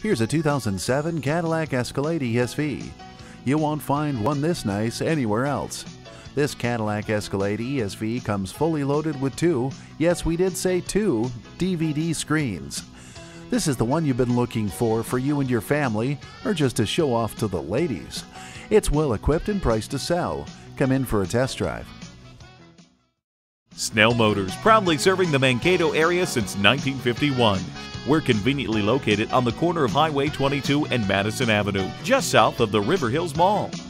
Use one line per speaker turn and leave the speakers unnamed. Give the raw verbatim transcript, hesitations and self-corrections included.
Here's a two thousand seven Cadillac Escalade E S V. You won't find one this nice anywhere else. This Cadillac Escalade E S V comes fully loaded with two, yes we did say two, D V D screens. This is the one you've been looking for for you and your family, or just to show off to the ladies. It's well equipped and priced to sell. Come in for a test drive.
Snell Motors, proudly serving the Mankato area since nineteen fifty-one. We're conveniently located on the corner of Highway twenty-two and Madison Avenue, just south of the River Hills Mall.